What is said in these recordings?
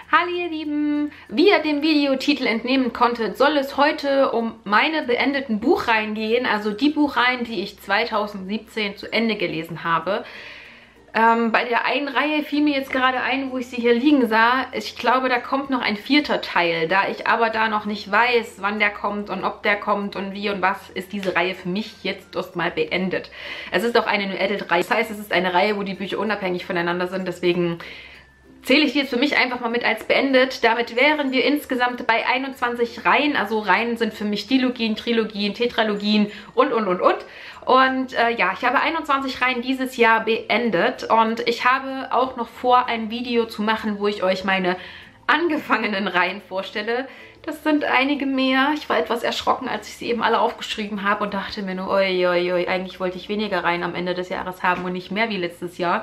Hallo ihr Lieben! Wie ihr dem Videotitel entnehmen konntet, soll es heute um meine beendeten Buchreihen gehen, also die Buchreihen, die ich 2017 zu Ende gelesen habe. Bei der einen Reihe fiel mir jetzt gerade ein, wo ich sie hier liegen sah. Ich glaube, da kommt noch ein 4. Teil. Da ich aber da noch nicht weiß, wann der kommt und ob der kommt und wie und was, ist diese Reihe für mich jetzt erstmal beendet. Es ist auch eine New Adult-Reihe. Das heißt, es ist eine Reihe, wo die Bücher unabhängig voneinander sind. Deswegen zähle ich die jetzt für mich einfach mal mit als beendet. Damit wären wir insgesamt bei 21 Reihen. Also Reihen sind für mich Dilogien, Trilogien, Tetralogien und. Und ja, ich habe 21 Reihen dieses Jahr beendet. Und ich habe auch noch vor, ein Video zu machen, wo ich euch meine angefangenen Reihen vorstelle. Das sind einige mehr. Ich war etwas erschrocken, als ich sie eben alle aufgeschrieben habe und dachte mir nur, oi, eigentlich wollte ich weniger Reihen am Ende des Jahres haben und nicht mehr wie letztes Jahr.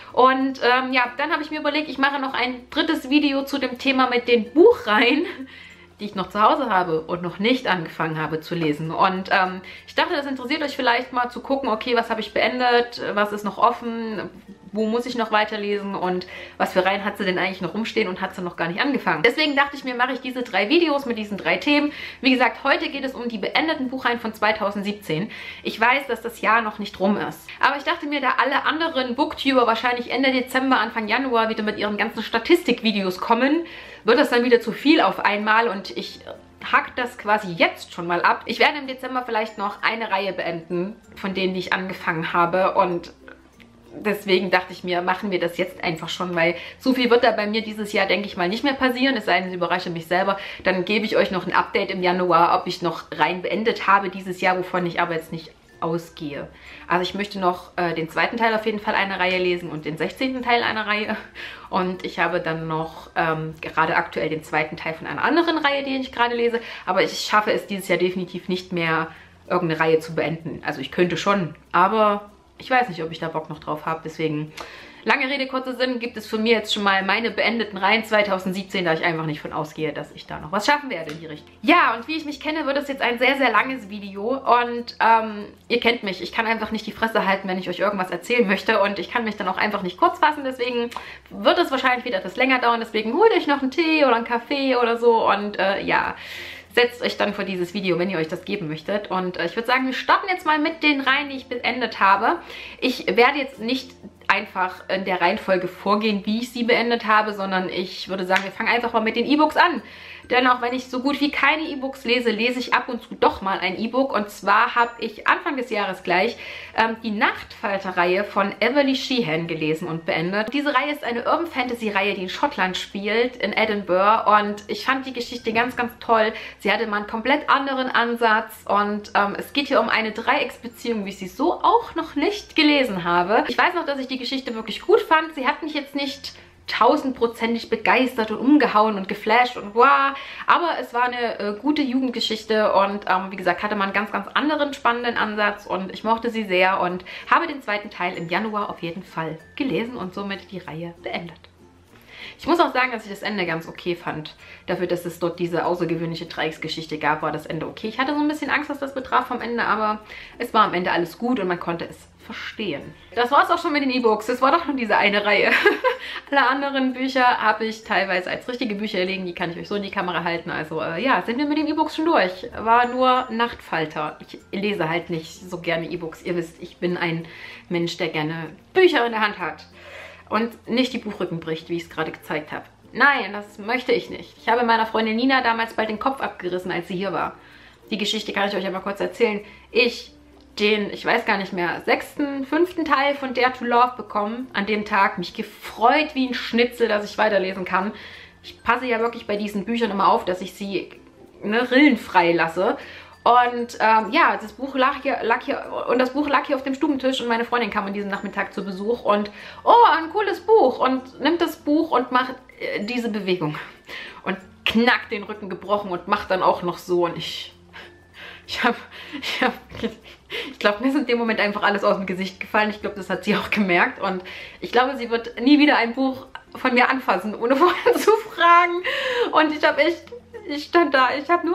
Und ja, dann habe ich mir überlegt, ich mache noch ein 3. Video zu dem Thema mit den Buchreihen, die ich noch zu Hause habe und noch nicht angefangen habe zu lesen. Und ich dachte, das interessiert euch vielleicht mal zu gucken, okay, was habe ich beendet, was ist noch offen, wo muss ich noch weiterlesen und was für Reihen hat sie denn eigentlich noch rumstehen und hat sie noch gar nicht angefangen. Deswegen dachte ich mir, mache ich diese 3 Videos mit diesen 3 Themen. Wie gesagt, heute geht es um die beendeten Buchreihen von 2017. Ich weiß, dass das Jahr noch nicht rum ist. Aber ich dachte mir, da alle anderen Booktuber wahrscheinlich Ende Dezember, Anfang Januar wieder mit ihren ganzen Statistikvideos kommen, wird das dann wieder zu viel auf einmal und ich hack das quasi jetzt schon mal ab. Ich werde im Dezember vielleicht noch eine Reihe beenden, von denen, die ich angefangen habe, und deswegen dachte ich mir, machen wir das jetzt einfach schon, weil so viel wird da bei mir dieses Jahr, denke ich mal, nicht mehr passieren. Es sei denn, es überrasche mich selber. Dann gebe ich euch noch ein Update im Januar, ob ich noch Reihen beendet habe dieses Jahr, wovon ich aber jetzt nicht ausgehe. Also ich möchte noch den 2. Teil auf jeden Fall einer Reihe lesen und den 16. Teil einer Reihe. Und ich habe dann noch gerade aktuell den 2. Teil von einer anderen Reihe, die ich gerade lese. Aber ich schaffe es dieses Jahr definitiv nicht mehr, irgendeine Reihe zu beenden. Also ich könnte schon, aber ich weiß nicht, ob ich da Bock noch drauf habe. Deswegen, lange Rede, kurzer Sinn, gibt es von mir jetzt schon mal meine beendeten Reihen 2017, da ich einfach nicht von ausgehe, dass ich da noch was schaffen werde in die Richtung. Ja, und wie ich mich kenne, wird es jetzt ein sehr, sehr langes Video. Und ihr kennt mich, ich kann einfach nicht die Fresse halten, wenn ich euch irgendwas erzählen möchte. Und ich kann mich dann auch einfach nicht kurz fassen. Deswegen wird es wahrscheinlich wieder etwas länger dauern. Deswegen holt euch noch einen Tee oder einen Kaffee oder so. Und ja, setzt euch dann vor dieses Video, wenn ihr euch das geben möchtet. Und ich würde sagen, wir starten jetzt mal mit den Reihen, die ich beendet habe. Ich werde jetzt nicht einfach in der Reihenfolge vorgehen, wie ich sie beendet habe, sondern ich würde sagen, wir fangen einfach mal mit den E-Books an. Denn auch wenn ich so gut wie keine E-Books lese, lese ich ab und zu doch mal ein E-Book. Und zwar habe ich Anfang des Jahres gleich die Nachtfalter-Reihe von Everly Sheehan gelesen und beendet. Diese Reihe ist eine Urban Fantasy-Reihe, die in Schottland spielt, in Edinburgh. Und ich fand die Geschichte ganz, ganz toll. Sie hatte mal einen komplett anderen Ansatz. Und es geht hier um eine Dreiecksbeziehung, wie ich sie so auch noch nicht gelesen habe. Ich weiß noch, dass ich die Geschichte wirklich gut fand. Sie hat mich jetzt nicht 1000%ig begeistert und umgehauen und geflasht und wow. Aber es war eine gute Jugendgeschichte und wie gesagt, hatte man einen ganz, ganz anderen spannenden Ansatz und ich mochte sie sehr und habe den 2. Teil im Januar auf jeden Fall gelesen und somit die Reihe beendet. Ich muss auch sagen, dass ich das Ende ganz okay fand. Dafür, dass es dort diese außergewöhnliche Dreiecksgeschichte gab, war das Ende okay. Ich hatte so ein bisschen Angst, was das betraf vom Ende, aber es war am Ende alles gut und man konnte es verstehen. Das war es auch schon mit den E-Books. Es war doch nur diese eine Reihe. Alle anderen Bücher habe ich teilweise als richtige Bücher liegen. Die kann ich euch so in die Kamera halten. Also ja, sind wir mit den E-Books schon durch. War nur Nachtfalter. Ich lese halt nicht so gerne E-Books. Ihr wisst, ich bin ein Mensch, der gerne Bücher in der Hand hat. Und nicht die Buchrücken bricht, wie ich es gerade gezeigt habe. Nein, das möchte ich nicht. Ich habe meiner Freundin Nina damals bald den Kopf abgerissen, als sie hier war. Die Geschichte kann ich euch aber kurz erzählen. Ich weiß gar nicht mehr, 6., 5. Teil von Dare to Love bekommen an dem Tag. Mich gefreut wie ein Schnitzel, dass ich weiterlesen kann. Ich passe ja wirklich bei diesen Büchern immer auf, dass ich sie rillenfrei lasse. Und ja, das Buch lag hier auf dem Stubentisch und meine Freundin kam an diesem Nachmittag zu Besuch und oh, ein cooles Buch, und nimmt das Buch und macht diese Bewegung und knackt den Rücken gebrochen und macht dann auch noch so, und ich glaube, mir ist in dem Moment einfach alles aus dem Gesicht gefallen. Ich glaube, das hat sie auch gemerkt und ich glaube, sie wird nie wieder ein Buch von mir anfassen, ohne vorher zu fragen. Und ich stand da, ich habe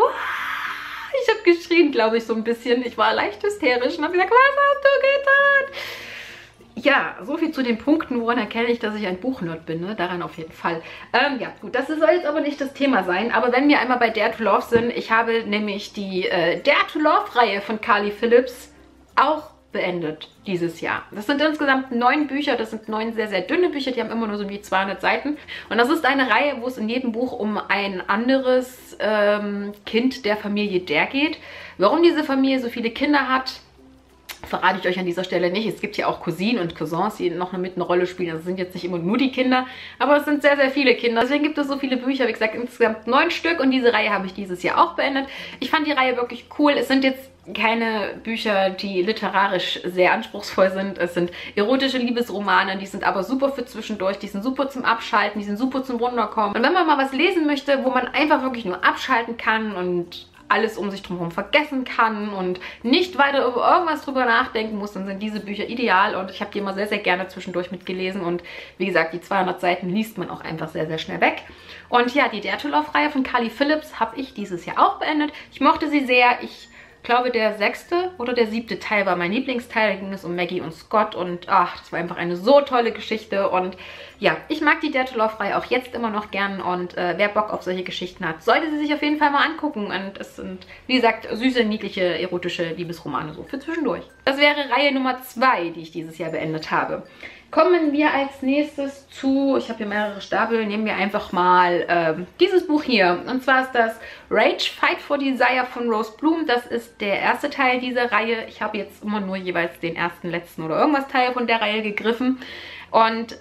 geschrien, glaube ich, so ein bisschen. Ich war leicht hysterisch und habe gesagt, was hast du getan? Ja, so viel zu den Punkten, woran erkenne ich, dass ich ein Buchnerd bin, ne? Daran auf jeden Fall. Ja, gut, das soll jetzt aber nicht das Thema sein, aber wenn wir einmal bei Dare to Love sind, ich habe nämlich die Dare to Love-Reihe von Carly Phillips auch beendet dieses Jahr. Das sind insgesamt 9 Bücher, das sind 9 sehr, sehr dünne Bücher, die haben immer nur so wie 200 Seiten. Und das ist eine Reihe, wo es in jedem Buch um ein anderes Kind der Familie Dare geht. Warum diese Familie so viele Kinder hat, verrate ich euch an dieser Stelle nicht. Es gibt hier auch Cousinen und Cousins, die noch mit eine Rolle spielen. Das sind jetzt nicht immer nur die Kinder, aber es sind sehr, sehr viele Kinder. Deswegen gibt es so viele Bücher. Wie gesagt, insgesamt 9 Stück und diese Reihe habe ich dieses Jahr auch beendet. Ich fand die Reihe wirklich cool. Es sind jetzt keine Bücher, die literarisch sehr anspruchsvoll sind. Es sind erotische Liebesromane, die sind aber super für zwischendurch, die sind super zum Abschalten, die sind super zum Runterkommen. Und wenn man mal was lesen möchte, wo man einfach wirklich nur abschalten kann und alles um sich drumherum vergessen kann und nicht weiter über irgendwas drüber nachdenken muss, dann sind diese Bücher ideal und ich habe die immer sehr, sehr gerne zwischendurch mitgelesen und wie gesagt, die 200 Seiten liest man auch einfach sehr, sehr schnell weg. Und ja, die Dare to Love-Reihe von Carly Phillips habe ich dieses Jahr auch beendet. Ich mochte sie sehr. Ich glaube, der 6. oder der 7. Teil war mein Lieblingsteil. Da ging es um Maggie und Scott und ach, das war einfach eine so tolle Geschichte und ja, ich mag die Dare to Love-Reihe auch jetzt immer noch gern und wer Bock auf solche Geschichten hat, sollte sie sich auf jeden Fall mal angucken und es sind, wie gesagt, süße, niedliche, erotische Liebesromane so für zwischendurch. Das wäre Reihe Nummer 2, die ich dieses Jahr beendet habe. Kommen wir als nächstes zu, ich habe hier mehrere Stapel, nehmen wir einfach mal dieses Buch hier. Und zwar ist das Rage, Fight for Desire von Rose Bloom. Das ist der erste Teil dieser Reihe. Ich habe jetzt immer nur jeweils den ersten, letzten oder irgendwas Teil von der Reihe gegriffen. Und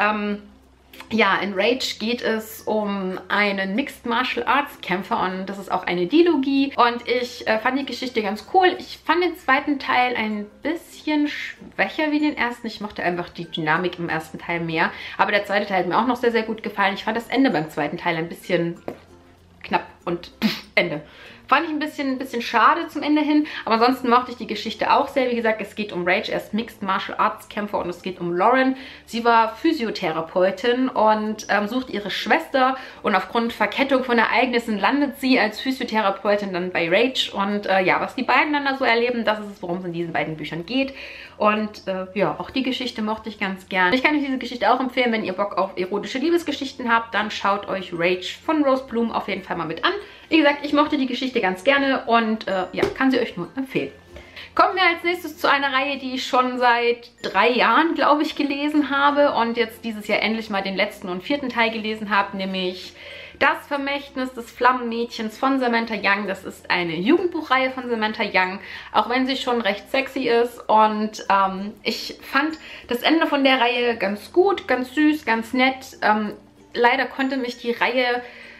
ja, in Rage geht es um einen Mixed Martial Arts Kämpfer und das ist auch eine Dilogie und ich fand die Geschichte ganz cool. Ich fand den zweiten Teil ein bisschen schwächer wie den ersten. Ich mochte einfach die Dynamik im ersten Teil mehr, aber der zweite Teil hat mir auch noch sehr, sehr gut gefallen. Ich fand das Ende beim zweiten Teil ein bisschen knapp und Ende. Fand ich ein bisschen schade zum Ende hin, aber ansonsten mochte ich die Geschichte auch sehr. Wie gesagt, es geht um Rage, er ist Mixed Martial Arts Kämpfer und es geht um Lauren. Sie war Physiotherapeutin und sucht ihre Schwester und aufgrund Verkettung von Ereignissen landet sie als Physiotherapeutin dann bei Rage und ja, was die beiden dann da so erleben, das ist es, worum es in diesen beiden Büchern geht. Und ja, auch die Geschichte mochte ich ganz gern. Ich kann euch diese Geschichte auch empfehlen, wenn ihr Bock auf erotische Liebesgeschichten habt, dann schaut euch Rage von Rose Bloom auf jeden Fall mal mit an. Wie gesagt, ich mochte die Geschichte ganz gerne und ja, kann sie euch nur empfehlen. Kommen wir als nächstes zu einer Reihe, die ich schon seit 3 Jahren, glaube ich, gelesen habe und jetzt dieses Jahr endlich mal den letzten und 4. Teil gelesen habe, nämlich Das Vermächtnis des Flammenmädchens von Samantha Young. Das ist eine Jugendbuchreihe von Samantha Young, auch wenn sie schon recht sexy ist. Und ich fand das Ende von der Reihe ganz gut, ganz süß, ganz nett. Leider konnte mich die Reihe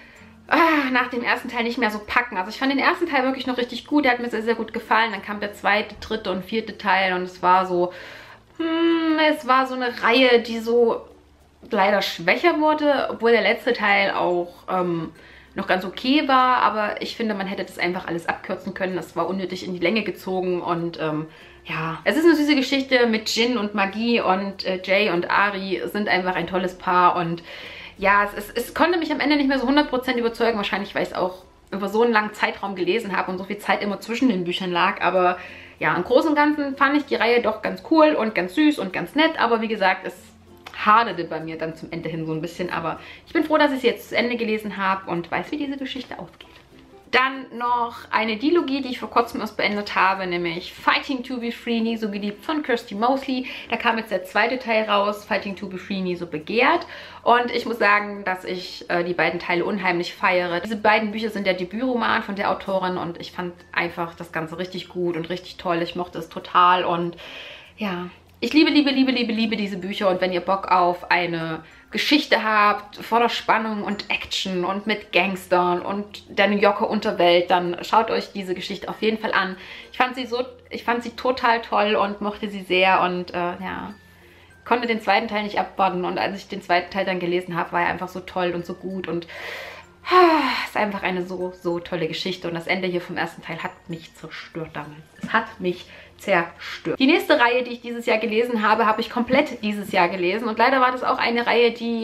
nach dem ersten Teil nicht mehr so packen. Also ich fand den ersten Teil wirklich noch richtig gut. Der hat mir sehr, sehr gut gefallen. Dann kam der 2., 3. und 4. Teil und es war so, es war so eine Reihe, die so leider schwächer wurde, obwohl der letzte Teil auch noch ganz okay war, aber ich finde, man hätte das einfach alles abkürzen können. Das war unnötig in die Länge gezogen und ja, es ist eine süße Geschichte mit Jin und Magie und Jay und Ari sind einfach ein tolles Paar und ja, es konnte mich am Ende nicht mehr so 100% überzeugen, wahrscheinlich weil ich es auch über so einen langen Zeitraum gelesen habe und so viel Zeit immer zwischen den Büchern lag, aber ja, im Großen und Ganzen fand ich die Reihe doch ganz cool und ganz süß und ganz nett, aber wie gesagt, es haderte bei mir dann zum Ende hin so ein bisschen, aber ich bin froh, dass ich sie jetzt zu Ende gelesen habe und weiß, wie diese Geschichte ausgeht. Dann noch eine Dilogie, die ich vor kurzem erst beendet habe, nämlich Fighting to be Free, nie so geliebt von Kirsty Mosley. Da kam jetzt der 2. Teil raus, Fighting to be Free, nie so begehrt. Und ich muss sagen, dass ich die beiden Teile unheimlich feiere. Diese beiden Bücher sind der Debütroman von der Autorin und ich fand einfach das Ganze richtig gut und richtig toll. Ich mochte es total und ja, ich liebe diese Bücher und wenn ihr Bock auf eine Geschichte habt, voller Spannung und Action und mit Gangstern und der New Yorker Unterwelt, dann schaut euch diese Geschichte auf jeden Fall an. Ich fand sie total toll und mochte sie sehr und ja, konnte den 2. Teil nicht abwarten und als ich den 2. Teil dann gelesen habe, war er einfach so toll und so gut und ist einfach eine so tolle Geschichte und das Ende hier vom 1. Teil hat mich zerstört damals. Es hat mich zerstört. Die nächste Reihe, die ich dieses Jahr gelesen habe, habe ich komplett dieses Jahr gelesen und leider war das auch eine Reihe, die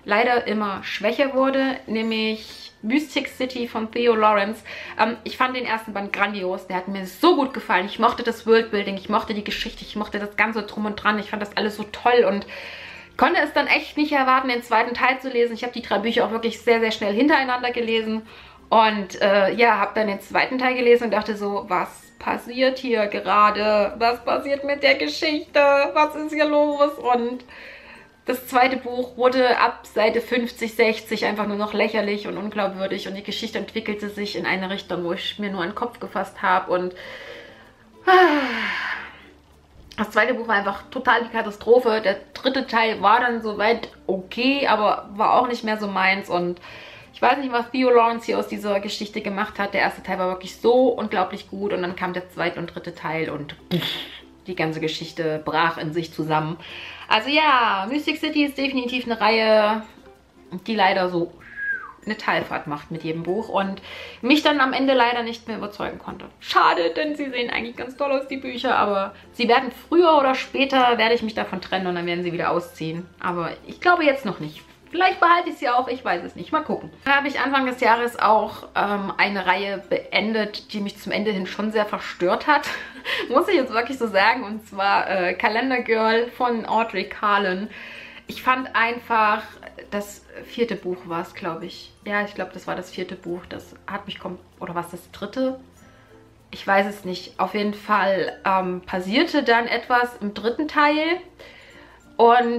leider immer schwächer wurde, nämlich Mystic City von Theo Lawrence. Ich fand den ersten Band grandios, der hat mir so gut gefallen. Ich mochte das Worldbuilding, ich mochte die Geschichte, ich mochte das Ganze drum und dran. Ich fand das alles so toll und konnte es dann echt nicht erwarten, den zweiten Teil zu lesen. Ich habe die 3 Bücher auch wirklich sehr, sehr schnell hintereinander gelesen und ja, habe dann den zweiten Teil gelesen und dachte so, was passiert hier gerade? Was passiert mit der Geschichte? Was ist hier los? Und das zweite Buch wurde ab Seite 50, 60 einfach nur noch lächerlich und unglaubwürdig und die Geschichte entwickelte sich in eine Richtung, wo ich mir nur einen Kopf gefasst habe und das zweite Buch war einfach total die Katastrophe. Der dritte Teil war dann soweit okay, aber war auch nicht mehr so meins und ich weiß nicht, was Theo Lawrence hier aus dieser Geschichte gemacht hat. Der erste Teil war wirklich so unglaublich gut und dann kam der zweite und dritte Teil und die ganze Geschichte brach in sich zusammen. Also ja, Mystic City ist definitiv eine Reihe, die leider so eine Talfahrt macht mit jedem Buch und mich dann am Ende leider nicht mehr überzeugen konnte. Schade, denn sie sehen eigentlich ganz toll aus, die Bücher, aber sie werden früher oder später, werde ich mich davon trennen und dann werden sie wieder ausziehen. Aber ich glaube jetzt noch nicht. Vielleicht behalte ich sie auch, ich weiß es nicht. Mal gucken. Dann habe ich Anfang des Jahres auch eine Reihe beendet, die mich zum Ende hin schon sehr verstört hat. Muss ich jetzt wirklich so sagen. Und zwar Calendar Girl von Audrey Carlan. Ich fand einfach, das 4. Buch war es, glaube ich. Ja, ich glaube, das war das 4. Buch. Das hat mich oder war es das 3.? Ich weiß es nicht. Auf jeden Fall passierte dann etwas im 3. Teil. Und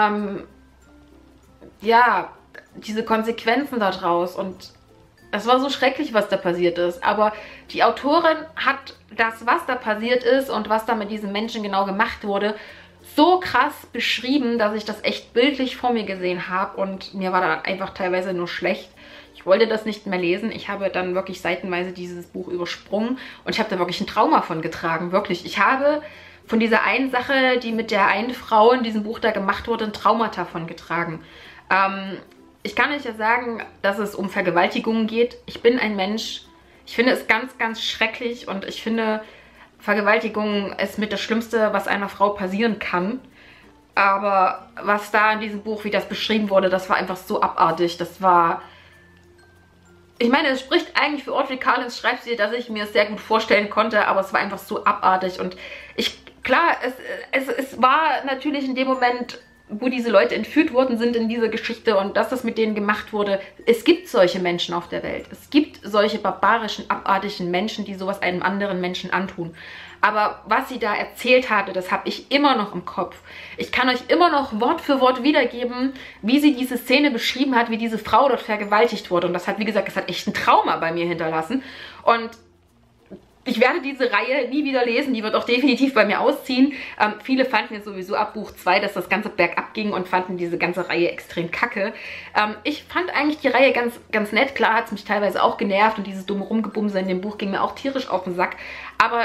ja, diese Konsequenzen daraus und es war so schrecklich, was da passiert ist, aber die Autorin hat das, was da passiert ist und was da mit diesen Menschen genau gemacht wurde, so krass beschrieben, dass ich das echt bildlich vor mir gesehen habe und mir war da einfach teilweise nur schlecht. Ich wollte das nicht mehr lesen. Ich habe dann wirklich seitenweise dieses Buch übersprungen und ich habe da wirklich ein Trauma von getragen, wirklich. Ich habe von dieser einen Sache, die mit der einen Frau in diesem Buch da gemacht wurde, ein Traumata von getragen. Ich kann euch ja sagen, dass es um Vergewaltigungen geht. Ich bin ein Mensch. Ich finde es ganz, ganz schrecklich und ich finde, Vergewaltigung ist mit das Schlimmste, was einer Frau passieren kann. Aber was da in diesem Buch, wie das beschrieben wurde, das war einfach so abartig. Das war... Ich meine, es spricht eigentlich für Audrey Carlans Schreibstil, dass ich mir es sehr gut vorstellen konnte, aber es war einfach so abartig und klar, es war natürlich in dem Moment, wo diese Leute entführt worden sind in dieser Geschichte und dass das mit denen gemacht wurde. Es gibt solche Menschen auf der Welt. Es gibt solche barbarischen, abartigen Menschen, die sowas einem anderen Menschen antun. Aber was sie da erzählt hatte, das habe ich immer noch im Kopf. Ich kann euch immer noch Wort für Wort wiedergeben, wie sie diese Szene beschrieben hat, wie diese Frau dort vergewaltigt wurde. Und das hat, wie gesagt, das hat echt ein Trauma bei mir hinterlassen. Und ich werde diese Reihe nie wieder lesen, die wird auch definitiv bei mir ausziehen. Viele fanden jetzt sowieso ab Buch 2, dass das Ganze bergab ging und fanden diese ganze Reihe extrem kacke. Ich fand eigentlich die Reihe ganz, ganz nett. Klar hat es mich teilweise auch genervt und dieses dumme Rumgebumse in dem Buch ging mir auch tierisch auf den Sack. Aber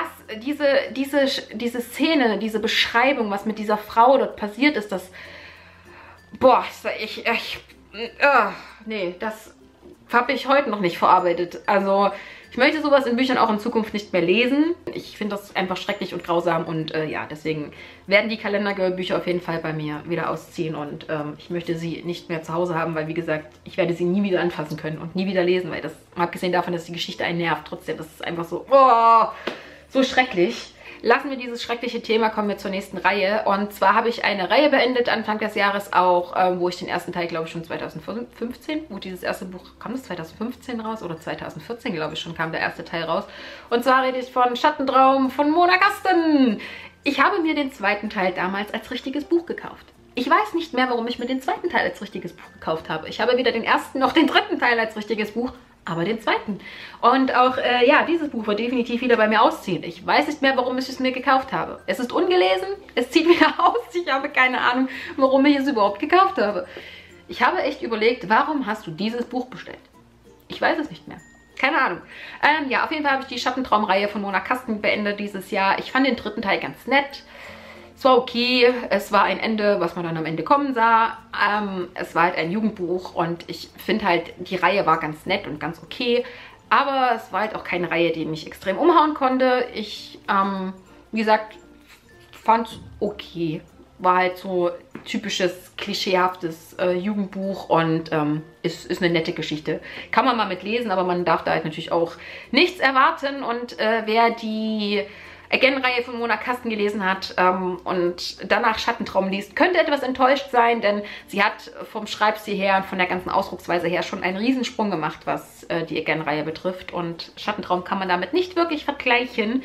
diese Szene, diese Beschreibung, was mit dieser Frau dort passiert ist, das... Boah, nee, das habe ich heute noch nicht verarbeitet. Also... Ich möchte sowas in Büchern auch in Zukunft nicht mehr lesen. Ich finde das einfach schrecklich und grausam und ja, deswegen werden die Calendar Girl Bücher auf jeden Fall bei mir wieder ausziehen und ich möchte sie nicht mehr zu Hause haben, weil wie gesagt, ich werde sie nie wieder anfassen können und nie wieder lesen, weil das, abgesehen davon, dass die Geschichte einen nervt, trotzdem, das ist einfach so, oh, so schrecklich. Lassen wir dieses schreckliche Thema, kommen wir zur nächsten Reihe. Und zwar habe ich eine Reihe beendet, Anfang des Jahres auch, wo ich den ersten Teil, glaube ich, schon 2015, wo dieses erste Buch, kam das 2015 raus? Oder 2014, glaube ich, schon kam der erste Teil raus. Und zwar rede ich von Schattentraum von Mona Gasten. Ich habe mir den zweiten Teil damals als richtiges Buch gekauft. Ich weiß nicht mehr, warum ich mir den zweiten Teil als richtiges Buch gekauft habe. Ich habe weder den ersten noch den dritten Teil als richtiges Buch, aber den zweiten. Und auch, ja, dieses Buch wird definitiv wieder bei mir ausziehen. Ich weiß nicht mehr, warum ich es mir gekauft habe. Es ist ungelesen, es zieht wieder aus. Ich habe keine Ahnung, warum ich es überhaupt gekauft habe. Ich habe echt überlegt, warum hast du dieses Buch bestellt? Ich weiß es nicht mehr. Keine Ahnung. Ja, auf jeden Fall habe ich die Schattentraum-Reihe von Mona Gasten beendet dieses Jahr. Ich fand den dritten Teil ganz nett. Es war okay, es war ein Ende, was man dann am Ende kommen sah. Es war halt ein Jugendbuch und ich finde halt, die Reihe war ganz nett und ganz okay. Aber es war halt auch keine Reihe, die mich extrem umhauen konnte. Ich, wie gesagt, fand es okay. war halt so typisches, klischeehaftes Jugendbuch und ist eine nette Geschichte. Kann man mal mitlesen, aber man darf da halt natürlich auch nichts erwarten. Und wer die Again-Reihe von Mona Kasten gelesen hat und danach Schattentraum liest, könnte etwas enttäuscht sein, denn sie hat vom Schreibstil her und von der ganzen Ausdrucksweise her schon einen Riesensprung gemacht, was die Again-Reihe betrifft. Und Schattentraum kann man damit nicht wirklich vergleichen.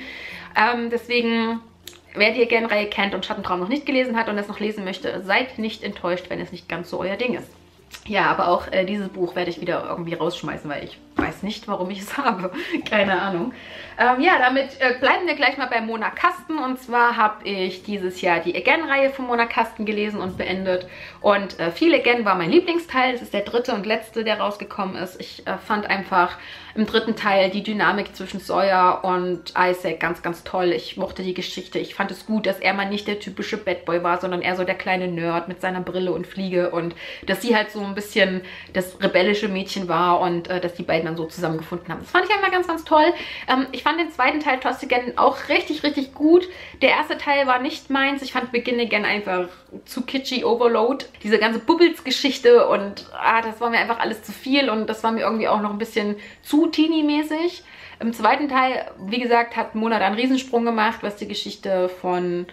Deswegen, wer die Again-Reihe kennt und Schattentraum noch nicht gelesen hat und es noch lesen möchte, seid nicht enttäuscht, wenn es nicht ganz so euer Ding ist. Ja, aber auch dieses Buch werde ich wieder irgendwie rausschmeißen, weil ich weiß nicht, warum ich es habe. Keine Ahnung. Ja, damit bleiben wir gleich mal bei Mona Kasten. Und zwar habe ich dieses Jahr die Again-Reihe von Mona Kasten gelesen und beendet. Und Feel Again war mein Lieblingsteil. Das ist der dritte und letzte, der rausgekommen ist. Ich fand einfach im dritten Teil die Dynamik zwischen Sawyer und Isaac ganz, ganz toll. Ich mochte die Geschichte. Ich fand es gut, dass er mal nicht der typische Bad Boy war, sondern eher so der kleine Nerd mit seiner Brille und Fliege. Und dass sie halt so ein bisschen das rebellische Mädchen war und dass die beiden dann so zusammengefunden haben. Das fand ich einfach ganz, ganz toll. Ich fand den zweiten Teil Toss Again auch richtig, richtig gut. Der erste Teil war nicht meins. Ich fand Begin Again einfach zu kitschy, Overload. Diese ganze Bubbles-Geschichte und das war mir einfach alles zu viel und das war mir irgendwie auch noch ein bisschen zu teenie-mäßig. Im zweiten Teil, wie gesagt, hat Mona da einen Riesensprung gemacht, was die Geschichte von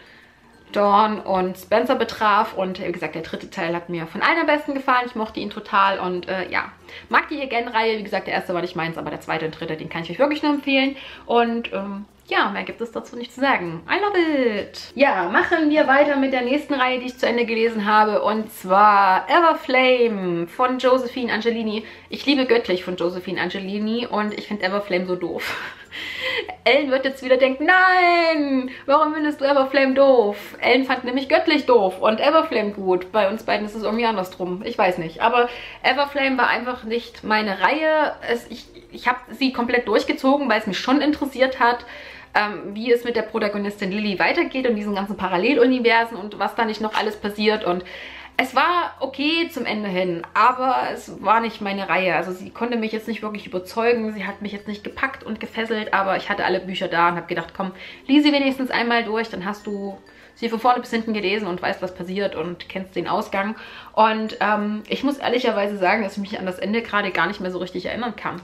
Dawn und Spencer betraf. Und wie gesagt, der dritte Teil hat mir von allen am besten gefallen. Ich mochte ihn total und ja, mag die Again-Reihe. Wie gesagt, der erste war nicht meins, aber der zweite und dritte, den kann ich euch wirklich nur empfehlen. Und ja, mehr gibt es dazu nicht zu sagen. I love it! Ja, machen wir weiter mit der nächsten Reihe, die ich zu Ende gelesen habe. Und zwar Everflame von Josephine Angelini. Ich liebe Göttlich von Josephine Angelini und ich finde Everflame so doof. Ellen wird jetzt wieder denken, nein, warum findest du Everflame doof? Ellen fand nämlich Göttlich doof und Everflame gut. Bei uns beiden ist es irgendwie andersrum. Ich weiß nicht. Aber Everflame war einfach nicht meine Reihe. Ich habe sie komplett durchgezogen, weil es mich schon interessiert hat, wie es mit der Protagonistin Lily weitergeht und diesen ganzen Paralleluniversen und was da nicht noch alles passiert. Und es war okay zum Ende hin, aber es war nicht meine Reihe. Also sie konnte mich jetzt nicht wirklich überzeugen, sie hat mich jetzt nicht gepackt und gefesselt, aber ich hatte alle Bücher da und habe gedacht, komm, lies sie wenigstens einmal durch, dann hast du sie von vorne bis hinten gelesen und weißt, was passiert und kennst den Ausgang. Und ich muss ehrlicherweise sagen, dass ich mich an das Ende gerade gar nicht mehr so richtig erinnern kann.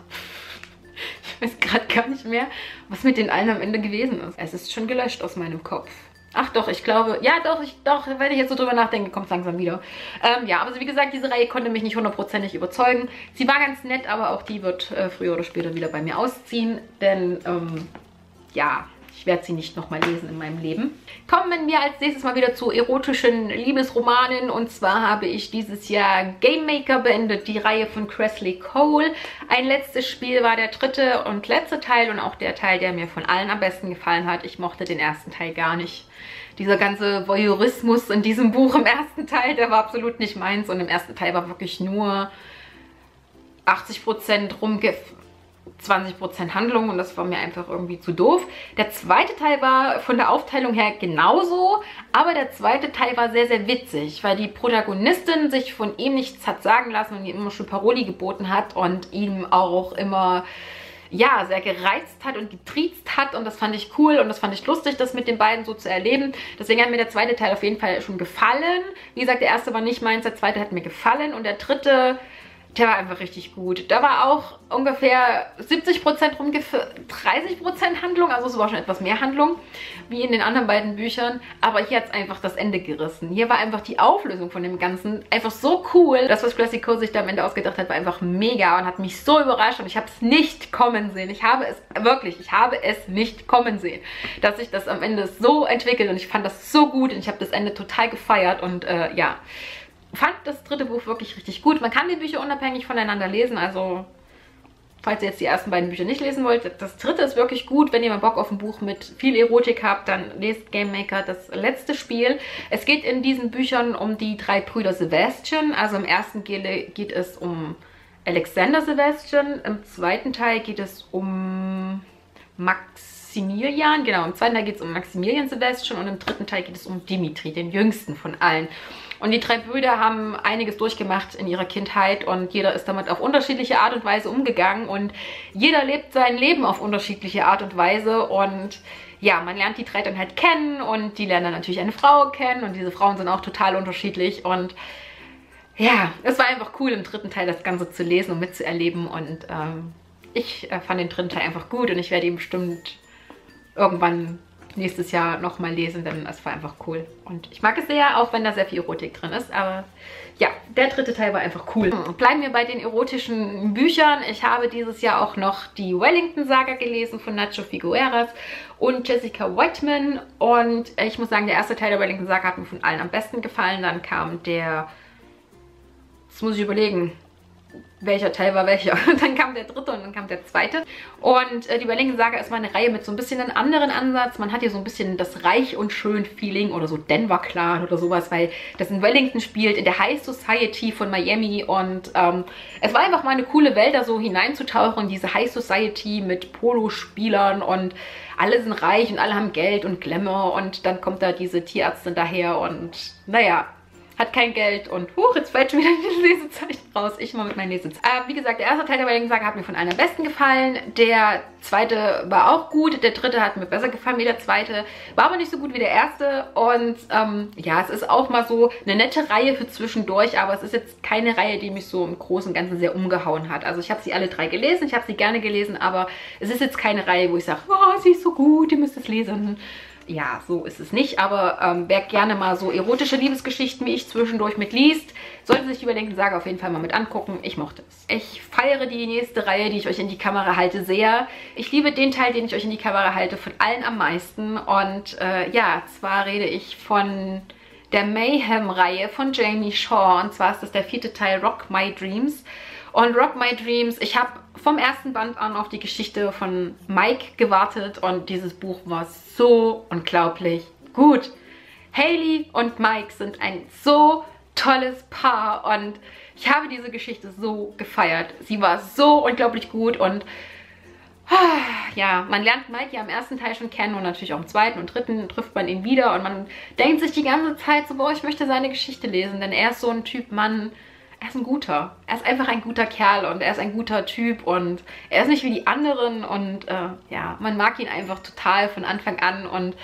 Ich weiß gerade gar nicht mehr, was mit den allen am Ende gewesen ist. Es ist schon gelöscht aus meinem Kopf. Ach doch, ich glaube, ja doch, wenn ich jetzt so drüber nachdenke, kommt es langsam wieder. Ja, aber wie gesagt, diese Reihe konnte mich nicht hundertprozentig überzeugen. Sie war ganz nett, aber auch die wird früher oder später wieder bei mir ausziehen, denn ja, ich werde sie nicht nochmal lesen in meinem Leben. Kommen wir als nächstes mal wieder zu erotischen Liebesromanen. Und zwar habe ich dieses Jahr Game Maker beendet, die Reihe von Kresley Cole. Ein letztes Spiel war der dritte und letzte Teil und auch der Teil, der mir von allen am besten gefallen hat. Ich mochte den ersten Teil gar nicht. Dieser ganze Voyeurismus in diesem Buch im ersten Teil, der war absolut nicht meins. Und im ersten Teil war wirklich nur 80% 20% Handlung und das war mir einfach irgendwie zu doof. Der zweite Teil war von der Aufteilung her genauso, aber der zweite Teil war sehr, sehr witzig, weil die Protagonistin sich von ihm nichts hat sagen lassen und ihm immer schon Paroli geboten hat und ihm auch immer, ja, sehr gereizt hat und getriezt hat und das fand ich cool und das fand ich lustig, das mit den beiden so zu erleben. Deswegen hat mir der zweite Teil auf jeden Fall schon gefallen. Wie gesagt, der erste war nicht meins, der zweite hat mir gefallen und der dritte, der war einfach richtig gut. Da war auch ungefähr 70% 30% Handlung, also es war schon etwas mehr Handlung, wie in den anderen beiden Büchern. Aber hier hat es einfach das Ende gerissen. Hier war einfach die Auflösung von dem Ganzen einfach so cool. Das, was Kresley Cole sich da am Ende ausgedacht hat, war einfach mega und hat mich so überrascht und ich habe es nicht kommen sehen. Ich habe es nicht kommen sehen, dass sich das am Ende so entwickelt und ich fand das so gut und ich habe das Ende total gefeiert und ja, fand das dritte Buch wirklich richtig gut. Man kann die Bücher unabhängig voneinander lesen, also falls ihr jetzt die ersten beiden Bücher nicht lesen wollt, das dritte ist wirklich gut. Wenn ihr mal Bock auf ein Buch mit viel Erotik habt, dann lest Game Maker, das letzte Spiel. Es geht in diesen Büchern um die drei Brüder Sebastian. Also im ersten geht es um Alexander Sebastian, im zweiten Teil geht es um Maximilian, genau, im zweiten Teil geht es um Maximilian Sebastian und im dritten Teil geht es um Dimitri, den jüngsten von allen. Und die drei Brüder haben einiges durchgemacht in ihrer Kindheit und jeder ist damit auf unterschiedliche Art und Weise umgegangen und jeder lebt sein Leben auf unterschiedliche Art und Weise und ja, man lernt die drei dann halt kennen und die lernen dann natürlich eine Frau kennen und diese Frauen sind auch total unterschiedlich und ja, es war einfach cool im dritten Teil das Ganze zu lesen und mitzuerleben und ich fand den dritten Teil einfach gut und ich werde ihn bestimmt irgendwann nächstes Jahr nochmal lesen, denn es war einfach cool. Und ich mag es sehr, auch wenn da sehr viel Erotik drin ist. Aber ja, der dritte Teil war einfach cool. Bleiben wir bei den erotischen Büchern. Ich habe dieses Jahr auch noch die Wellington-Saga gelesen von Nacho Figueras und Jessica Whitman. Und ich muss sagen, der erste Teil der Wellington-Saga hat mir von allen am besten gefallen. Dann kam der... Jetzt muss ich überlegen, welcher Teil war welcher. Dann kam der dritte und dann kam der zweite. Und die Wellington-Saga ist mal eine Reihe mit so ein bisschen einem anderen Ansatz. Man hat hier so ein bisschen das Reich und schön Feeling oder so Denver Clan oder sowas, weil das in Wellington spielt, in der High Society von Miami. Und es war einfach mal eine coole Welt, da so hineinzutauchen in diese High Society mit Polospielern und alle sind reich und alle haben Geld und Glamour. Und dann kommt da diese Tierärztin daher und naja, hat kein Geld und jetzt fällt schon wieder ein Lesezeichen raus. Ich mal mit meinen Lesezeichen. Wie gesagt, der erste Teil der Wellington-Saga hat mir von allen am besten gefallen. Der zweite war auch gut. Der dritte hat mir besser gefallen wie der zweite. War aber nicht so gut wie der erste. Und ja, es ist auch mal so eine nette Reihe für zwischendurch. Aber es ist jetzt keine Reihe, die mich so im Großen und Ganzen sehr umgehauen hat. Also ich habe sie alle drei gelesen. Ich habe sie gerne gelesen. Aber es ist jetzt keine Reihe, wo ich sage, oh, sie ist so gut, ihr müsst es lesen. Ja, so ist es nicht, aber wer gerne mal so erotische Liebesgeschichten wie ich zwischendurch mitliest, sollte sich die Wellington-Saga auf jeden Fall mal mit angucken. Ich mochte es. Ich feiere die nächste Reihe, die ich euch in die Kamera halte, sehr. Ich liebe den Teil, den ich euch in die Kamera halte, von allen am meisten. Und ja, zwar rede ich von der Mayhem-Reihe von Jamie Shaw. Und zwar ist das der 4. Teil Rock My Dreams. Und Rock My Dreams, ich habe vom ersten Band an auf die Geschichte von Mike gewartet und dieses Buch war so unglaublich gut. Hailey und Mike sind ein so tolles Paar und ich habe diese Geschichte so gefeiert. Sie war so unglaublich gut und ja, man lernt Mike ja im ersten Teil schon kennen und natürlich auch im zweiten und dritten trifft man ihn wieder und man denkt sich die ganze Zeit so, boah, ich möchte seine Geschichte lesen, denn er ist so ein Typ Mann. Er ist ein guter. Er ist einfach ein guter Kerl und er ist ein guter Typ und er ist nicht wie die anderen und ja, man mag ihn einfach total von Anfang an und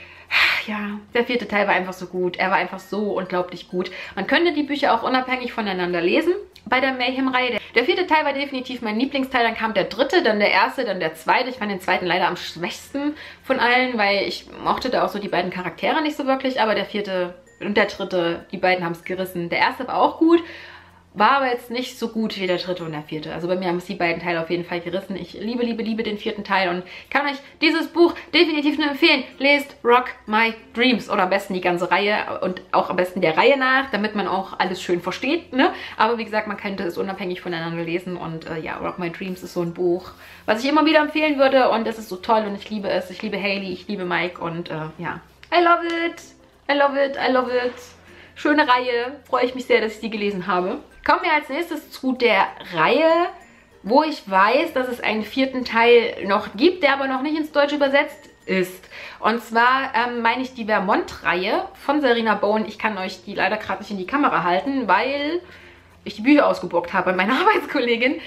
ja, der 4. Teil war einfach so gut. Er war einfach so unglaublich gut. Man könnte die Bücher auch unabhängig voneinander lesen bei der Mayhem-Reihe. Der 4. Teil war definitiv mein Lieblingsteil, dann kam der 3., dann der 1., dann der 2. Ich fand den 2. leider am schwächsten von allen, weil ich mochte da auch so die beiden Charaktere nicht so wirklich, aber der 4. und der 3., die beiden haben es gerissen. Der 1. war auch gut. War aber jetzt nicht so gut wie der 3. und der 4. Also bei mir haben es die beiden Teile auf jeden Fall gerissen. Ich liebe, liebe, liebe den 4. Teil und kann euch dieses Buch definitiv nur empfehlen. Lest Rock My Dreams oder am besten die ganze Reihe und auch am besten der Reihe nach, damit man auch alles schön versteht, ne? Aber wie gesagt, man könnte es unabhängig voneinander lesen und ja, Rock My Dreams ist so ein Buch, was ich immer wieder empfehlen würde und es ist so toll und ich liebe es. Ich liebe Hailey, ich liebe Mike und ja, I love it, I love it, I love it. Schöne Reihe, freue ich mich sehr, dass ich die gelesen habe. Kommen wir als nächstes zu der Reihe, wo ich weiß, dass es einen 4. Teil noch gibt, der aber noch nicht ins Deutsche übersetzt ist. Und zwar meine ich die Vermont-Reihe von Sarina Bone. Ich kann euch die leider gerade nicht in die Kamera halten, weil ich die Bücher ausgeborgt habe bei meiner Arbeitskollegin.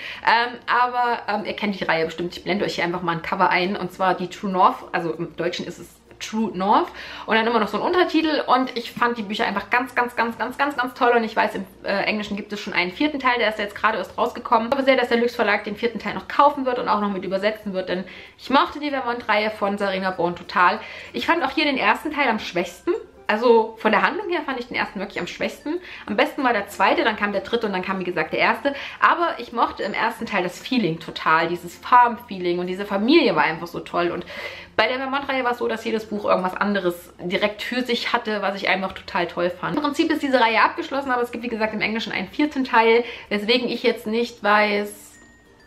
Aber ihr kennt die Reihe bestimmt. Ich blende euch hier einfach mal ein Cover ein. Und zwar die True North, also im Deutschen ist es True North und dann immer noch so ein Untertitel und ich fand die Bücher einfach ganz, ganz, ganz, ganz, ganz, ganz toll und ich weiß, im Englischen gibt es schon einen 4. Teil, der ist jetzt gerade erst rausgekommen. Ich hoffe sehr, dass der Lüx Verlag den 4. Teil noch kaufen wird und auch noch mit übersetzen wird, denn ich mochte die Vermont-Reihe von Sarina Bone total. Ich fand auch hier den ersten Teil am schwächsten. Also von der Handlung her fand ich den ersten wirklich am schwächsten. Am besten war der 2., dann kam der 3. und dann kam, wie gesagt, der 1. Aber ich mochte im ersten Teil das Feeling total, dieses Farm-Feeling und diese Familie war einfach so toll. Und bei der Vermont-Reihe war es so, dass jedes Buch irgendwas anderes direkt für sich hatte, was ich einfach total toll fand. Im Prinzip ist diese Reihe abgeschlossen, aber es gibt, wie gesagt, im Englischen einen 4. Teil, weswegen ich jetzt nicht weiß,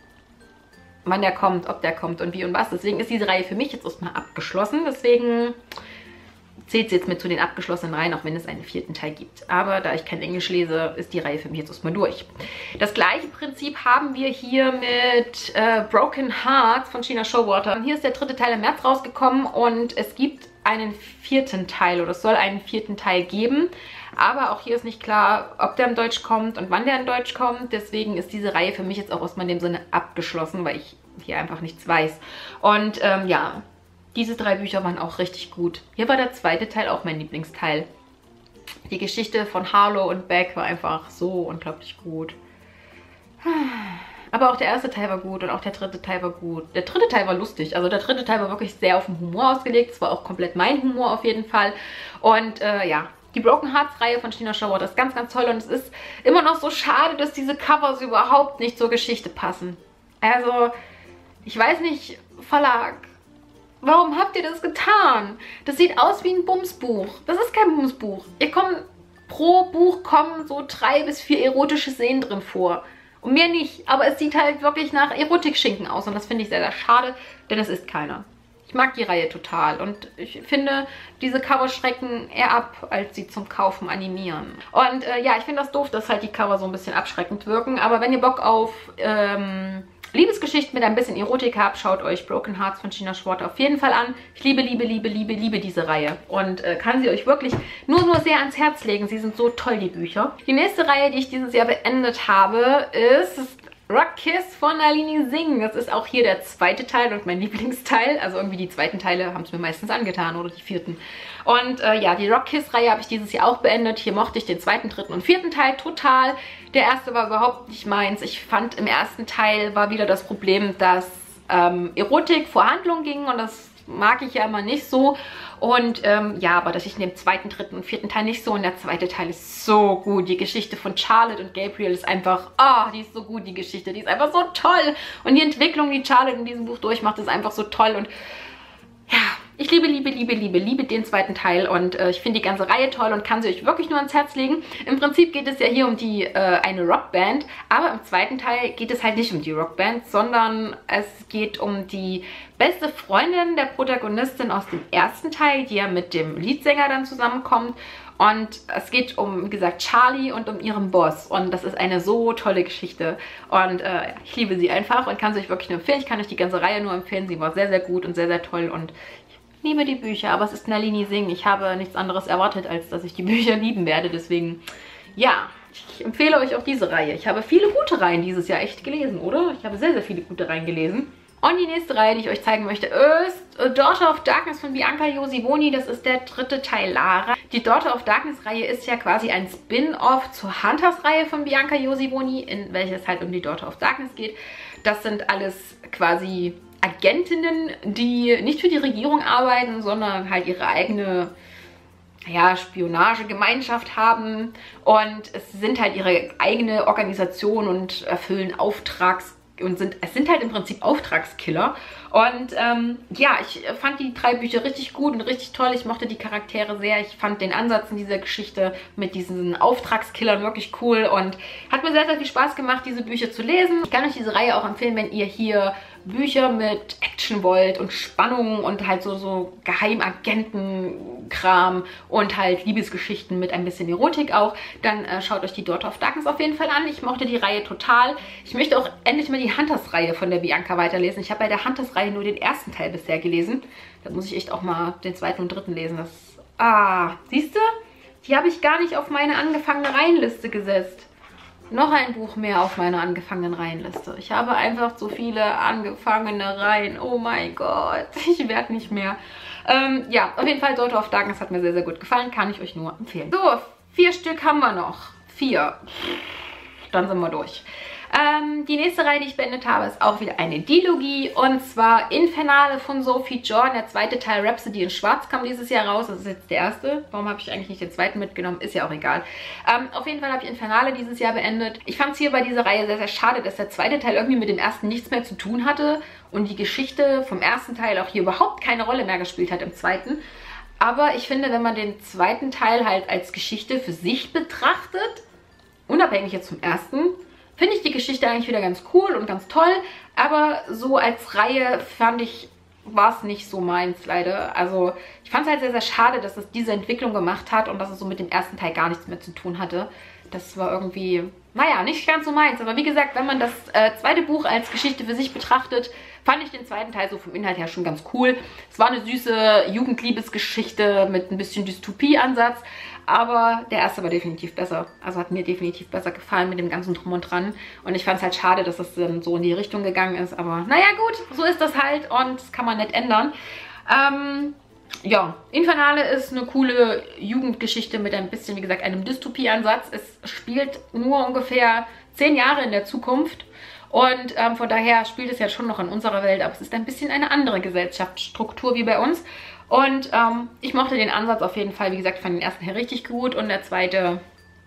wann der kommt, ob der kommt und wie und was. Deswegen ist diese Reihe für mich jetzt erstmal abgeschlossen. Deswegen zählt sie jetzt mit zu den abgeschlossenen Reihen, auch wenn es einen 4. Teil gibt. Aber da ich kein Englisch lese, ist die Reihe für mich jetzt erstmal durch. Das gleiche Prinzip haben wir hier mit Broken Hearts von Sheena Showalter. Hier ist der 3. Teil im März rausgekommen und es gibt einen 4. Teil oder es soll einen 4. Teil geben. Aber auch hier ist nicht klar, ob der in Deutsch kommt und wann der in Deutsch kommt. Deswegen ist diese Reihe für mich jetzt auch erstmal in dem Sinne abgeschlossen, weil ich hier einfach nichts weiß. Und ja, diese 3 Bücher waren auch richtig gut. Hier war der zweite Teil auch mein Lieblingsteil. Die Geschichte von Harlow und Beck war einfach so unglaublich gut. Aber auch der erste Teil war gut und auch der dritte Teil war gut. Der dritte Teil war lustig. Also der dritte Teil war wirklich sehr auf den Humor ausgelegt. Es war auch komplett mein Humor auf jeden Fall. Und ja, die Broken Hearts Reihe von Tina Schauer ist ganz, ganz toll. Und es ist immer noch so schade, dass diese Covers überhaupt nicht zur Geschichte passen. Also, ich weiß nicht, Verlag, warum habt ihr das getan? Das sieht aus wie ein Bumsbuch. Das ist kein Bumsbuch. Pro Buch kommen so 3 bis 4 erotische Szenen drin vor. Und mehr nicht. Aber es sieht halt wirklich nach Erotikschinken aus. Und das finde ich sehr, sehr schade, denn es ist keiner. Ich mag die Reihe total. Und ich finde, diese Cover schrecken eher ab, als sie zum Kaufen animieren. Und ja, ich finde das doof, dass halt die Cover so ein bisschen abschreckend wirken. Aber wenn ihr Bock auf Liebesgeschichten mit ein bisschen Erotik habt, schaut euch Broken Hearts von Tina Schwartz auf jeden Fall an. Ich liebe, liebe, liebe, liebe, liebe diese Reihe und kann sie euch wirklich nur sehr ans Herz legen. Sie sind so toll, die Bücher. Die nächste Reihe, die ich dieses Jahr beendet habe, ist Rock Kiss von Nalini Singh. Das ist auch hier der zweite Teil und mein Lieblingsteil. Also irgendwie die zweiten Teile haben es mir meistens angetan oder die vierten. Und ja, die Rock Kiss Reihe habe ich dieses Jahr auch beendet. Hier mochte ich den zweiten, dritten und vierten Teil total. Der erste war überhaupt nicht meins. Ich fand, im ersten Teil war wieder das Problem, dass Erotik vor Handlung ging und das mag ich ja immer nicht so. Und ja, aber dass ich in dem zweiten, dritten und vierten Teil nicht so. Und der zweite Teil ist so gut. Die Geschichte von Charlotte und Gabriel ist einfach, die ist so gut, die Geschichte. Die ist einfach so toll. Und die Entwicklung, die Charlotte in diesem Buch durchmacht, ist einfach so toll. Und ja, ich liebe, liebe, liebe, liebe, liebe den zweiten Teil. Und ich finde die ganze Reihe toll und kann sie euch wirklich nur ans Herz legen. Im Prinzip geht es ja hier um die eine Rockband. Aber im zweiten Teil geht es halt nicht um die Rockband, sondern es geht um die beste Freundin der Protagonistin aus dem ersten Teil, die ja mit dem Leadsänger dann zusammenkommt. Und es geht um, wie gesagt, Charlie und um ihren Boss. Und das ist eine so tolle Geschichte. Und ich liebe sie einfach und kann sie euch wirklich nur empfehlen. Ich kann euch die ganze Reihe nur empfehlen. Sie war sehr, sehr gut und sehr, sehr toll. Und ich liebe die Bücher. Aber es ist Nalini Singh. Ich habe nichts anderes erwartet, als dass ich die Bücher lieben werde. Deswegen, ja, ich empfehle euch auch diese Reihe. Ich habe viele gute Reihen dieses Jahr echt gelesen, oder? Ich habe sehr, sehr viele gute Reihen gelesen. Und die nächste Reihe, die ich euch zeigen möchte, ist Daughter of Darkness von Bianca Josivoni. Das ist der dritte Teil Lara. Die Daughter of Darkness Reihe ist ja quasi ein Spin-off zur Hunters Reihe von Bianca Josivoni, in welches halt um die Daughter of Darkness geht. Das sind alles quasi Agentinnen, die nicht für die Regierung arbeiten, sondern halt ihre eigene, ja, Spionagegemeinschaft haben. Und es sind halt ihre eigene Organisation und erfüllen es sind halt im Prinzip Auftragskiller. Und ja, ich fand die 3 Bücher richtig gut und richtig toll. Ich mochte die Charaktere sehr. Ich fand den Ansatz in dieser Geschichte mit diesen Auftragskillern wirklich cool und hat mir sehr, sehr viel Spaß gemacht, diese Bücher zu lesen. Ich kann euch diese Reihe auch empfehlen, wenn ihr hier Bücher mit Action wollt und Spannung und halt so Geheimagentenkram und halt Liebesgeschichten mit ein bisschen Erotik auch, dann schaut euch die Daughter of Darkness auf jeden Fall an. Ich mochte die Reihe total. Ich möchte auch endlich mal die Hunters-Reihe von der Bianca weiterlesen. Ich habe bei der Hunters-Reihe nur den ersten Teil bisher gelesen. Da muss ich echt auch mal den zweiten und dritten lesen. Siehst du? Die habe ich gar nicht auf meine angefangene Reihenliste gesetzt. Noch ein Buch mehr auf meiner angefangenen Reihenliste. Ich habe einfach so viele angefangene Reihen. Oh mein Gott, ich werde nicht mehr. Ja, auf jeden Fall Daughter of Darkness hat mir sehr, sehr gut gefallen. Kann ich euch nur empfehlen. So, 4 Stück haben wir noch. 4. Dann sind wir durch. Die nächste Reihe, die ich beendet habe, ist auch wieder eine Dilogie. Und zwar Infernale von Sophie Jordan. Der zweite Teil Rhapsody in Schwarz kam dieses Jahr raus. Das ist jetzt der erste. Warum habe ich eigentlich nicht den zweiten mitgenommen? Ist ja auch egal. Auf jeden Fall habe ich Infernale dieses Jahr beendet. Ich fand es hier bei dieser Reihe sehr, sehr schade, dass der zweite Teil irgendwie mit dem ersten nichts mehr zu tun hatte. Und die Geschichte vom ersten Teil auch hier überhaupt keine Rolle mehr gespielt hat im zweiten. Aber ich finde, wenn man den zweiten Teil halt als Geschichte für sich betrachtet, unabhängig jetzt vom ersten, finde ich die Geschichte eigentlich wieder ganz cool und ganz toll, aber so als Reihe fand ich, war es nicht so meins leider. Also ich fand es halt sehr, sehr schade, dass es diese Entwicklung gemacht hat und dass es so mit dem ersten Teil gar nichts mehr zu tun hatte. Das war irgendwie, naja, nicht ganz so meins. Aber wie gesagt, wenn man das zweite Buch als Geschichte für sich betrachtet, fand ich den zweiten Teil so vom Inhalt her schon ganz cool. Es war eine süße Jugendliebesgeschichte mit ein bisschen Dystopie-Ansatz. Aber der erste war definitiv besser. Also hat mir definitiv besser gefallen mit dem ganzen Drum und Dran. Und ich fand es halt schade, dass es dann so in die Richtung gegangen ist. Aber naja gut, so ist das halt und das kann man nicht ändern. Ja, Infernale ist eine coole Jugendgeschichte mit ein bisschen, wie gesagt, einem Dystopie-Ansatz. Es spielt nur ungefähr 10 Jahre in der Zukunft und von daher spielt es ja schon noch in unserer Welt, aber es ist ein bisschen eine andere Gesellschaftsstruktur wie bei uns. Und ich mochte den Ansatz auf jeden Fall, wie gesagt, fand den ersten her richtig gut und der zweite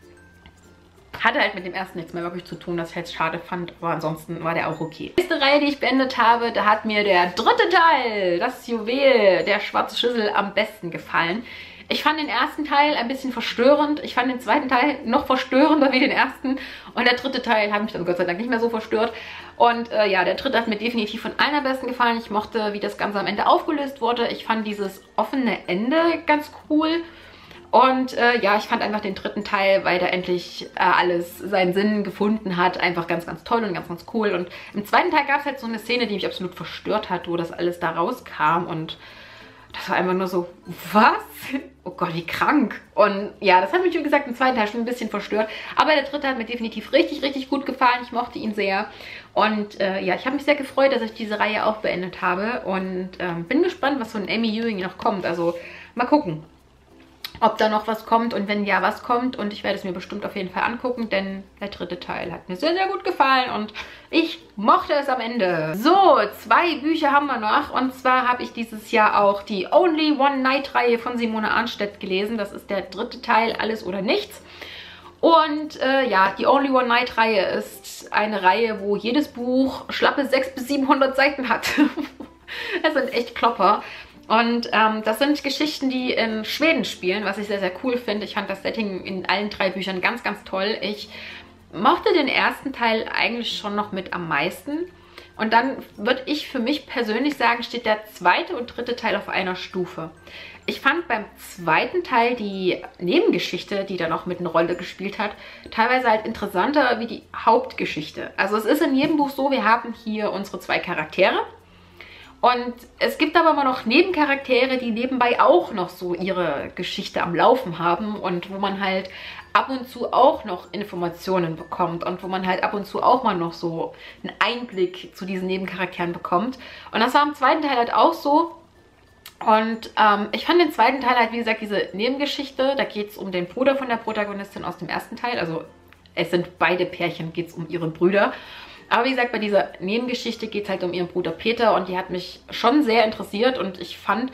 hatte halt mit dem ersten nichts mehr wirklich zu tun, das ich halt schade fand, aber ansonsten war der auch okay. Die nächste Reihe, die ich beendet habe, da hat mir der dritte Teil, das Juwel, der schwarze Schlüssel, am besten gefallen. Ich fand den ersten Teil ein bisschen verstörend, ich fand den zweiten Teil noch verstörender wie den ersten und der dritte Teil hat mich dann Gott sei Dank nicht mehr so verstört. Und ja, der dritte hat mir definitiv von allen am besten gefallen. Ich mochte, wie das Ganze am Ende aufgelöst wurde. Ich fand dieses offene Ende ganz cool. Und ja, ich fand einfach den dritten Teil, weil da endlich alles seinen Sinn gefunden hat, einfach ganz, ganz toll und ganz, ganz cool. Und im zweiten Teil gab es halt so eine Szene, die mich absolut verstört hat, wo das alles da rauskam. Und das war einfach nur so, was? Oh Gott, wie krank. Und ja, das hat mich, wie gesagt, im zweiten Teil schon ein bisschen verstört. Aber der dritte hat mir definitiv richtig, richtig gut gefallen. Ich mochte ihn sehr. Und ja, ich habe mich sehr gefreut, dass ich diese Reihe auch beendet habe. Und bin gespannt, was von Amy Ewing noch kommt. Also mal gucken, ob da noch was kommt und wenn ja, was kommt. Und ich werde es mir bestimmt auf jeden Fall angucken, denn der dritte Teil hat mir sehr, sehr gut gefallen und ich mochte es am Ende. So, 2 Bücher haben wir noch und zwar habe ich dieses Jahr auch die Only One Night Reihe von Simone Arnstedt gelesen. Das ist der dritte Teil, Alles oder Nichts. Und ja, die Only One Night Reihe ist eine Reihe, wo jedes Buch schlappe 600 bis 700 Seiten hat. Das sind echt Klopper. Und das sind Geschichten, die in Schweden spielen, was ich sehr, sehr cool finde. Ich fand das Setting in allen 3 Büchern ganz, ganz toll. Ich mochte den ersten Teil eigentlich schon noch mit am meisten. Und dann würde ich für mich persönlich sagen, steht der zweite und dritte Teil auf einer Stufe. Ich fand beim zweiten Teil die Nebengeschichte, die da noch mit einer Rolle gespielt hat, teilweise halt interessanter wie die Hauptgeschichte. Also es ist in jedem Buch so, wir haben hier unsere 2 Charaktere. Und es gibt aber immer noch Nebencharaktere, die nebenbei auch noch so ihre Geschichte am Laufen haben und wo man halt ab und zu auch noch Informationen bekommt und wo man halt ab und zu auch mal noch so einen Einblick zu diesen Nebencharakteren bekommt. Und das war im zweiten Teil halt auch so. Und ich fand den zweiten Teil halt, wie gesagt, diese Nebengeschichte, da geht es um den Bruder von der Protagonistin aus dem ersten Teil. Also es sind beide Pärchen, geht es um ihre Brüder. Aber wie gesagt, bei dieser Nebengeschichte geht es halt um ihren Bruder Peter und die hat mich schon sehr interessiert und ich fand,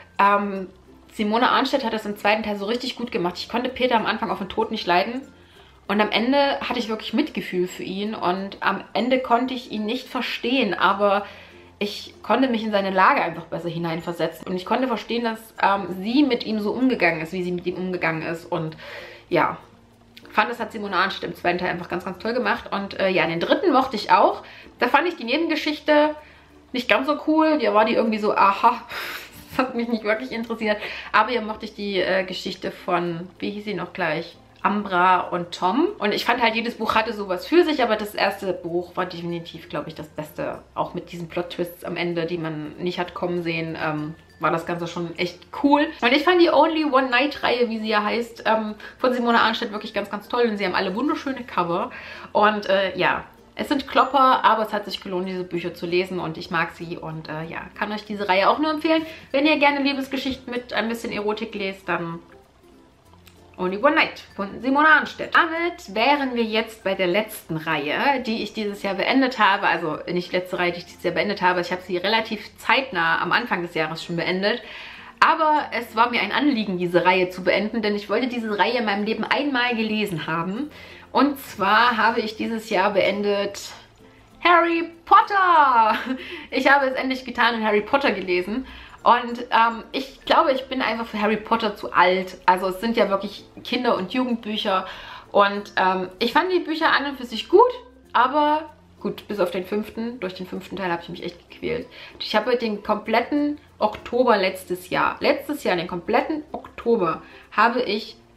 Simone Arnstedt hat das im zweiten Teil so richtig gut gemacht. Ich konnte Peter am Anfang auf den Tod nicht leiden und am Ende hatte ich wirklich Mitgefühl für ihn und am Ende konnte ich ihn nicht verstehen, aber ich konnte mich in seine Lage einfach besser hineinversetzen und ich konnte verstehen, dass sie mit ihm so umgegangen ist, wie sie mit ihm umgegangen ist und ja, fand, das hat Simone Arnstedt im zweiten Teil einfach ganz, ganz toll gemacht. Und ja, den dritten mochte ich auch. Da fand ich die Nebengeschichte nicht ganz so cool. Da war die irgendwie so, aha, das hat mich nicht wirklich interessiert. Aber hier mochte ich die Geschichte von, wie hieß sie noch gleich? Ambra und Tom. Und ich fand halt, jedes Buch hatte sowas für sich, aber das erste Buch war definitiv, glaube ich, das Beste. Auch mit diesen Plot-Twists am Ende, die man nicht hat kommen sehen, war das Ganze schon echt cool. Und ich fand die Only One Night Reihe, wie sie ja heißt, von Simone Arnstedt wirklich ganz, ganz toll. Und sie haben alle wunderschöne Cover. Und ja, es sind Klopper, aber es hat sich gelohnt, diese Bücher zu lesen und ich mag sie. Und ja, kann euch diese Reihe auch nur empfehlen. Wenn ihr gerne Liebesgeschichten mit ein bisschen Erotik lest, dann Only One Night von Simone Arnstedt. Damit wären wir jetzt bei der letzten Reihe, die ich dieses Jahr beendet habe. Also nicht die letzte Reihe, die ich dieses Jahr beendet habe. Ich habe sie relativ zeitnah am Anfang des Jahres schon beendet. Aber es war mir ein Anliegen, diese Reihe zu beenden, denn ich wollte diese Reihe in meinem Leben einmal gelesen haben. Und zwar habe ich dieses Jahr beendet Harry Potter. Ich habe es endlich getan und Harry Potter gelesen. Und ich glaube, ich bin einfach für Harry Potter zu alt. Also es sind ja wirklich Kinder- und Jugendbücher. Und ich fand die Bücher an und für sich gut, aber gut, bis auf den 5. Durch den 5. Teil habe ich mich echt gequält. Ich habe den kompletten Oktober den kompletten Oktober habe ich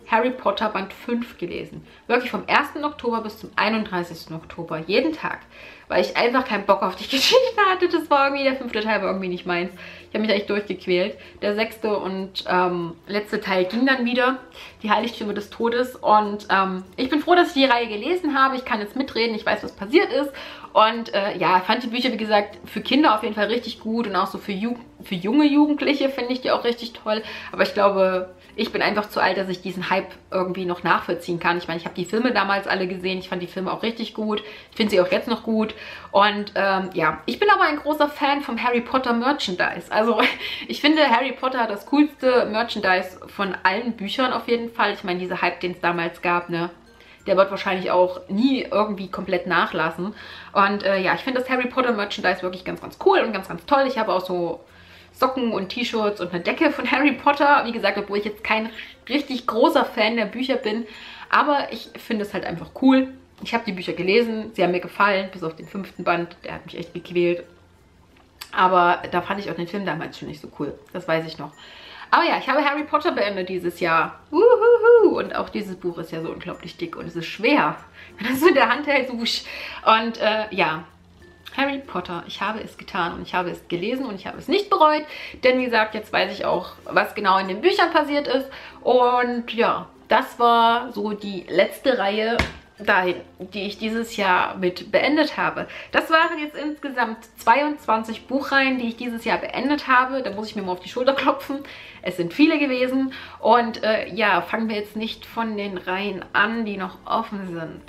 Harry Potter Band 5 gelesen. Wirklich vom 1. Oktober bis zum 31. Oktober. Jeden Tag. Weil ich einfach keinen Bock auf die Geschichte hatte. Das war irgendwie, der 5. Teil war irgendwie nicht meins. Ich habe mich echt durchgequält. Der 6. und letzte Teil ging dann wieder. Die Heiligtümer des Todes. Und ich bin froh, dass ich die Reihe gelesen habe. Ich kann jetzt mitreden. Ich weiß, was passiert ist. Und ja, ich fand die Bücher, wie gesagt, für Kinder auf jeden Fall richtig gut. Und auch so für junge Jugendliche finde ich die auch richtig toll. Aber ich glaube, ich bin einfach zu alt, dass ich diesen Hype irgendwie noch nachvollziehen kann. Ich meine, ich habe die Filme damals alle gesehen. Ich fand die Filme auch richtig gut. Ich finde sie auch jetzt noch gut. Und ja, ich bin aber ein großer Fan vom Harry Potter Merchandise. Also ich finde, Harry Potter hat das coolste Merchandise von allen Büchern auf jeden Fall. Ich meine, dieser Hype, den es damals gab, ne? Der wird wahrscheinlich auch nie irgendwie komplett nachlassen. Und ja, ich finde das Harry Potter Merchandise wirklich ganz, ganz cool und ganz, ganz toll. Ich habe auch so Socken und T-Shirts und eine Decke von Harry Potter. Wie gesagt, obwohl ich jetzt kein richtig großer Fan der Bücher bin. Aber ich finde es halt einfach cool. Ich habe die Bücher gelesen, sie haben mir gefallen, bis auf den 5. Band. Der hat mich echt gequält. Aber da fand ich auch den Film damals schon nicht so cool. Das weiß ich noch. Aber ja, ich habe Harry Potter beendet dieses Jahr. Uhuhu. Und auch dieses Buch ist ja so unglaublich dick und es ist schwer. Wenn das so in der Hand hält, so wusch. Und ja, Harry Potter, ich habe es getan und ich habe es gelesen und ich habe es nicht bereut. Denn wie gesagt, jetzt weiß ich auch, was genau in den Büchern passiert ist. Und ja, das war so die letzte Reihe dahin, die ich dieses Jahr mit beendet habe. Das waren jetzt insgesamt 22 Buchreihen, die ich dieses Jahr beendet habe. Da muss ich mir mal auf die Schulter klopfen. Es sind viele gewesen. Und ja, fangen wir jetzt nicht von den Reihen an, die noch offen sind.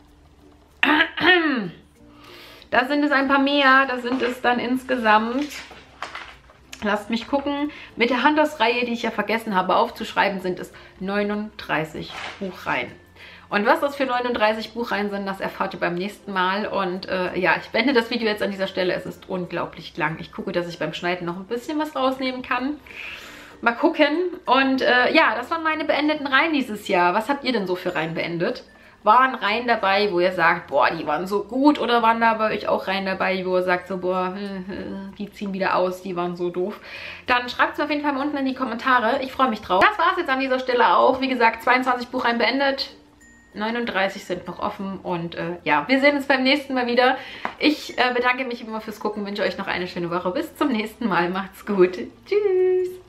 Da sind es ein paar mehr. Da sind es dann insgesamt, lasst mich gucken, mit der Hunters-Reihe, die ich ja vergessen habe aufzuschreiben, sind es 39 Buchreihen. Und was das für 39 Buchreihen sind, das erfahrt ihr beim nächsten Mal. Und ja, ich beende das Video jetzt an dieser Stelle. Es ist unglaublich lang. Ich gucke, dass ich beim Schneiden noch ein bisschen was rausnehmen kann. Mal gucken. Und ja, das waren meine beendeten Reihen dieses Jahr. Was habt ihr denn so für Reihen beendet? Waren Reihen dabei, wo ihr sagt, boah, die waren so gut? Oder waren da bei euch auch Reihen dabei, wo ihr sagt, so, boah, die ziehen wieder aus, die waren so doof? Dann schreibt es mir auf jeden Fall mal unten in die Kommentare. Ich freue mich drauf. Das war es jetzt an dieser Stelle auch. Wie gesagt, 22 Buchreihen beendet. 39 sind noch offen und ja, wir sehen uns beim nächsten Mal wieder. Ich bedanke mich immer fürs Gucken, wünsche euch noch eine schöne Woche. Bis zum nächsten Mal. Macht's gut. Tschüss.